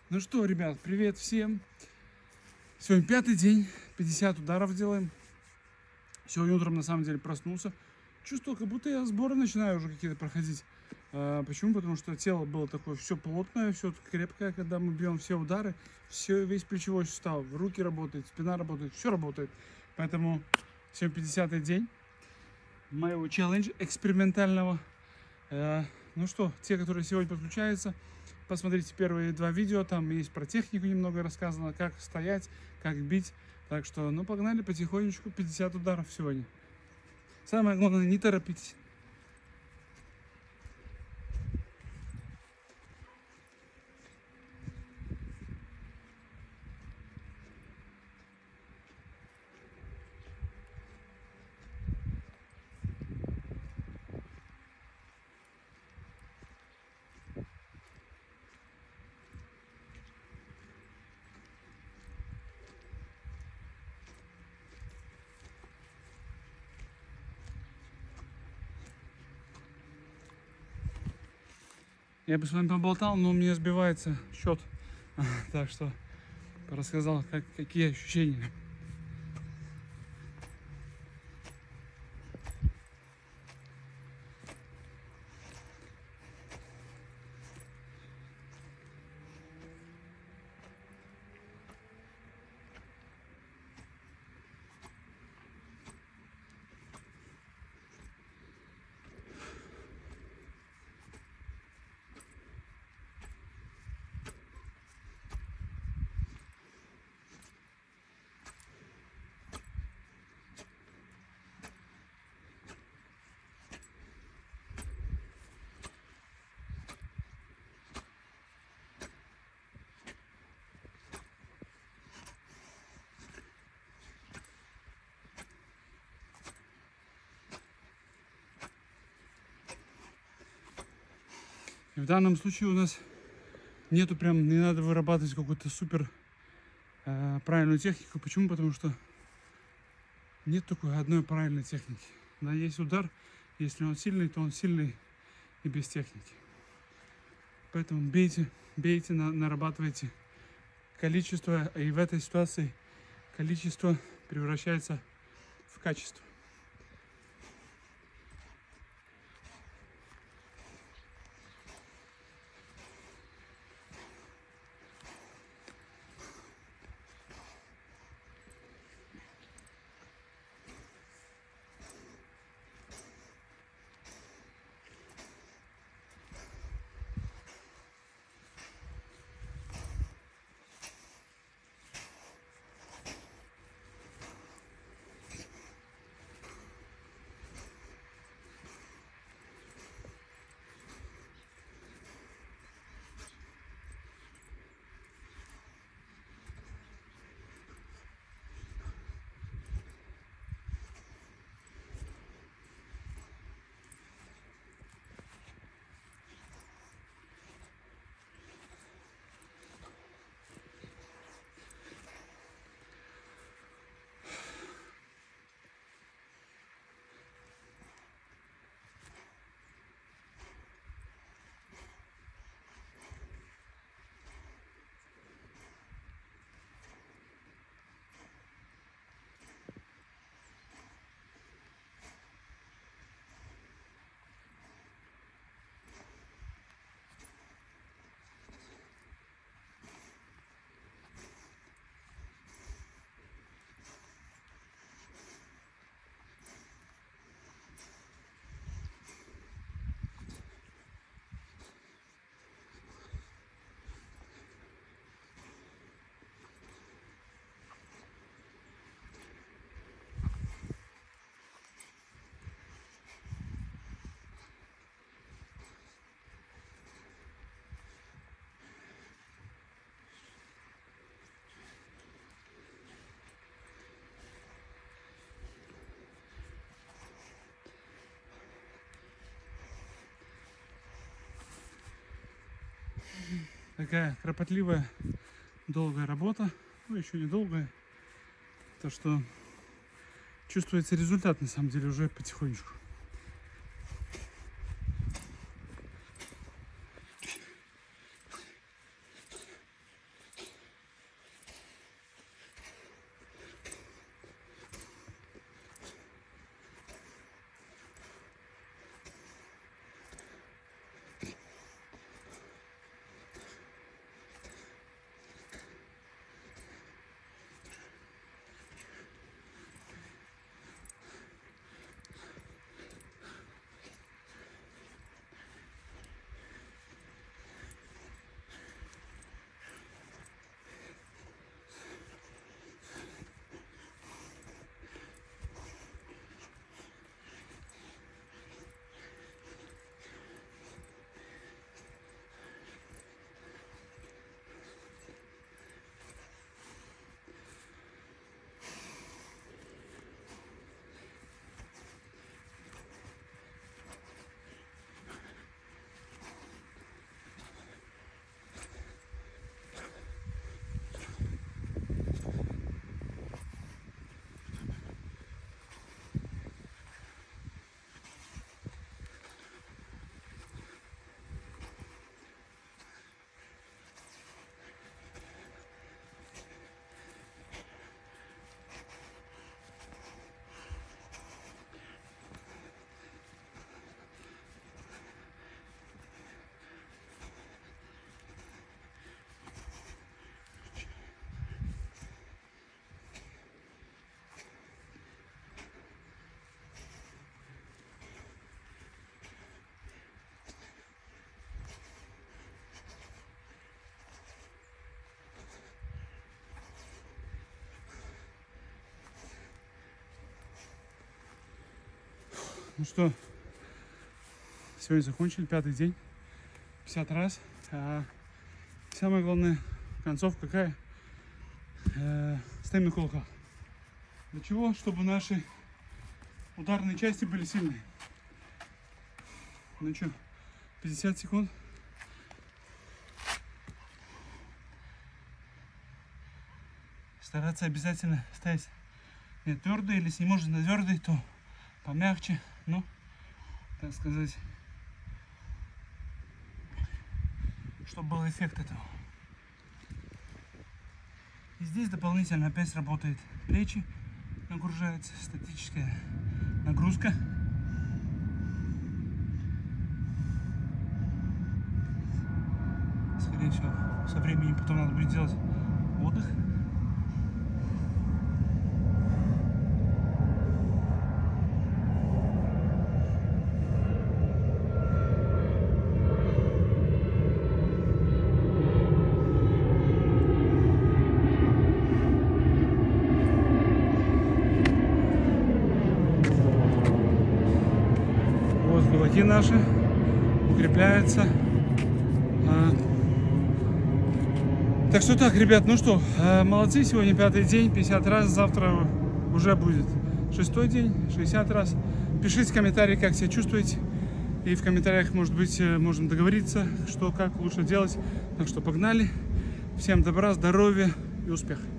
Ну что, ребят, привет всем. Сегодня пятый день, 50 ударов делаем. Сегодня утром на самом деле проснулся. Чувствую, как будто я сборы начинаю уже какие-то проходить. Почему? Потому что тело было такое все плотное, все крепкое, когда мы бьем все удары, весь плечевой сустав, руки работают, спина работает, все работает. Поэтому сегодня 50-й день моего челленджа экспериментального. Ну что, те, которые сегодня подключаются, посмотрите первые два видео, там есть про технику немного рассказано, как стоять, как бить. Так что, ну погнали потихонечку, 50 ударов сегодня. Самое главное, не торопитесь. Я бы с вами поболтал, но у меня сбивается счет. Так что рассказал, какие ощущения. И в данном случае у нас нету прям, не надо вырабатывать какую-то супер правильную технику. Почему? Потому что нет такой одной правильной техники. Да, есть удар, если он сильный, то он сильный и без техники. Поэтому бейте, нарабатывайте количество, и в этой ситуации количество превращается в качество. Такая кропотливая, долгая работа. Ну, еще не долгая. То, что чувствуется результат, на самом деле, уже потихонечку. Ну что, сегодня закончили 5-й день. 50 раз. А самое главное, концовка какая? Стоим на кулаках. Для чего? Чтобы наши ударные части были сильные. Ну что, 50 секунд. Стараться обязательно ставить не твердый, или если не можно на твердый, то помягче, ну, так сказать, чтобы был эффект этого. И здесь дополнительно опять работает плечи, нагружается статическая нагрузка. Скорее всего, со временем потом надо будет делать отдых. Вот кулаки наши укрепляются. Так что так, ребят, ну что, молодцы, сегодня 5-й день, 50 раз, завтра уже будет 6-й день, 60 раз. Пишите комментарии, как себя чувствуете, и в комментариях, может быть, можем договориться, что как лучше делать. Так что погнали, всем добра, здоровья и успеха.